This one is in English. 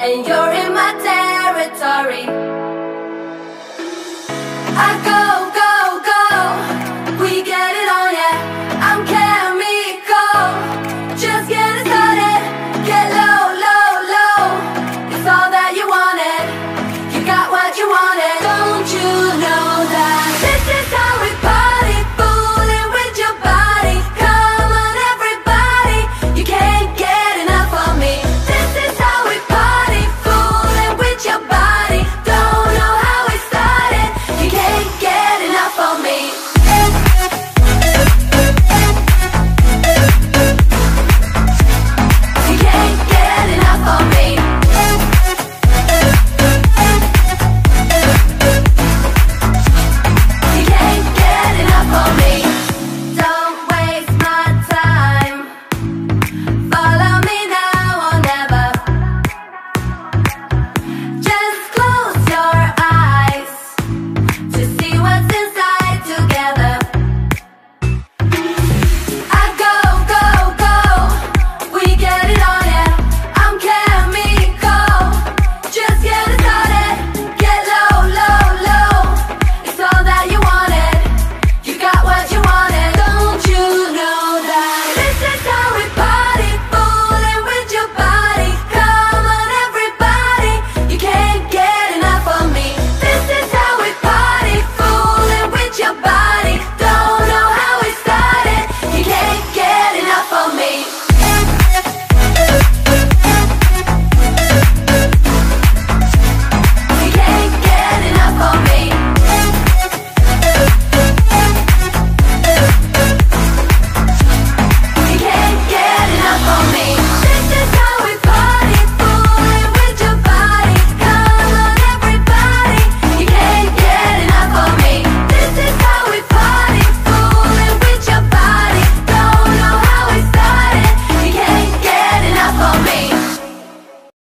and you're in my territory. I go, go, go, we get it on, yeah. I'm chemical, just getting started. Get low, low, low, it's all that you wanted. You got what you wanted.